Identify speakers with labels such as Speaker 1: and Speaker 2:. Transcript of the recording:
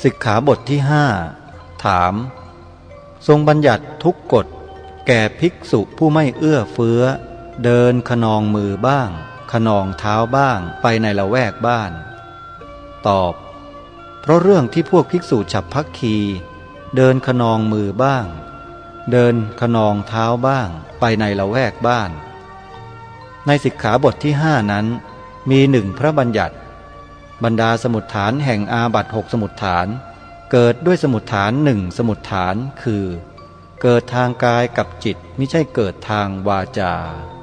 Speaker 1: สิกขาบทที่ห้าถาม ทรงบัญญัติทุกกฎแก่ภิกษุผู้ไม่เอื้อเฟื้อเดินขนองมือบ้างขนองเท้าบ้างไปในละแวกบ้านตอบเพราะเรื่องที่พวกภิกษุฉัพพคีเดินขนองมือบ้างเดินขนองเท้าบ้างไปในละแวกบ้านในสิกขาบทที่ห้านั้นมีหนึ่งพระบัญญัติบรรดาสมุฏฐานแห่งอาบัติ6สมุฏฐานเกิดด้วยสมุฏฐานหนึ่งสมุฏฐานคือเกิดทางกายกับจิตมิใช่เกิดทางวาจา